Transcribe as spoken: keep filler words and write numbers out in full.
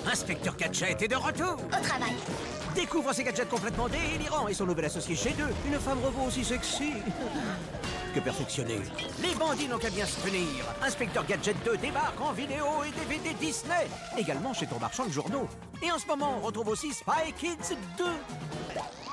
Inspecteur Gadget est de retour. Au travail. Découvre ses gadgets complètement délirants et son nouvel associé chez deux, une femme robot aussi sexy que perfectionnée. Les bandits n'ont qu'à bien se tenir. Inspecteur Gadget deux débarque en vidéo et D V D Disney, également chez ton marchand de journaux. Et en ce moment, on retrouve aussi Spy Kids deux.